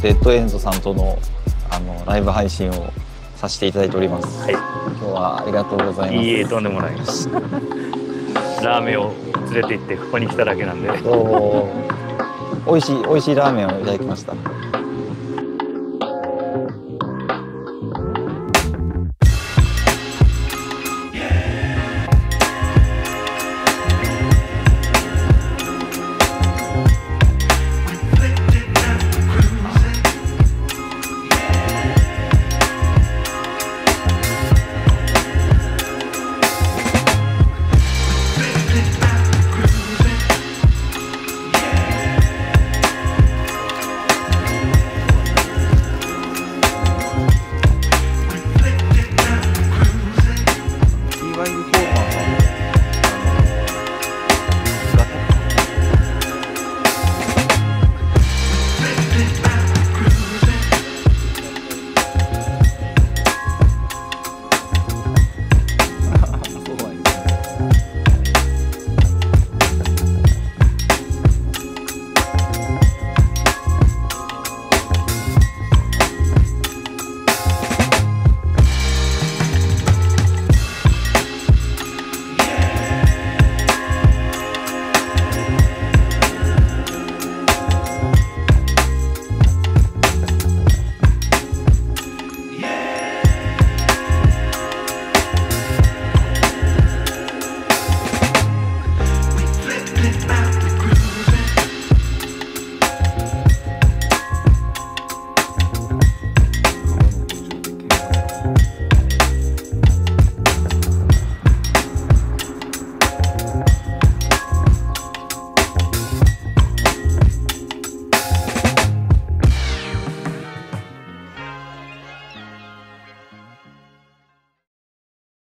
デッドエンドさんとのライブ配信をさせていただいております。 はい。 今日はありがとうございます。 いいえ、とんでもないです。ラーメンを連れて行ってここに来ただけなんで。 美味しいラーメンをいただきました。